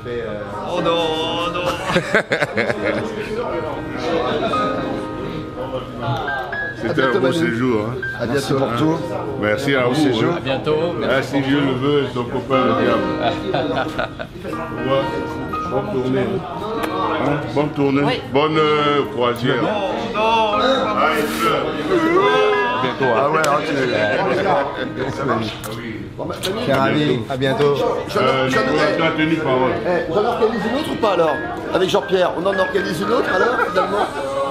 fait... Oh non, oh non. C'était un beau séjour. Hein. À bientôt pour tout. Merci à vous. séjour. À bientôt. Ah, si Dieu le veut, ton copain le diable. Au revoir. Bonne tournée. Hein? Bonne tournée. Oui. Bonne croisière. Non, non. Ah, il pleure. Bientôt. Ah ouais, Ça marche. cher ami, à bientôt. Tu as tenu parole. J'en organise une autre ou pas alors? Avec Jean-Pierre, on en organise une autre alors finalement?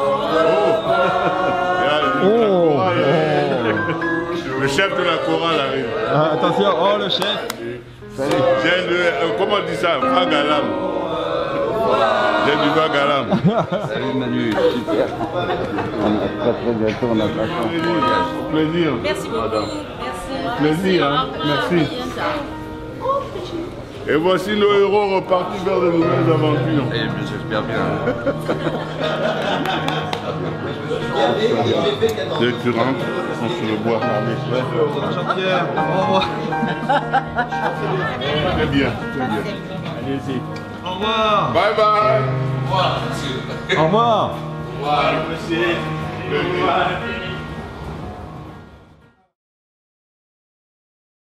Le chef de la chorale arrive. Ah, attention, oh le chef. Comment on dit ça? Vagalam. J'ai du Vagalam. Salut Manu, super. Très bientôt, on a pas chance. Plaisir. Merci beaucoup. Merci. Plaisir, hein. Merci. Et voici nos héros repartis vers de nouvelles aventures. Eh bien, j'espère bien. Dès que tu rentres, on se revoit. Jean-Pierre, au revoir. Très bien. Allez-y. Au revoir. Bye bye. Au revoir. Au revoir.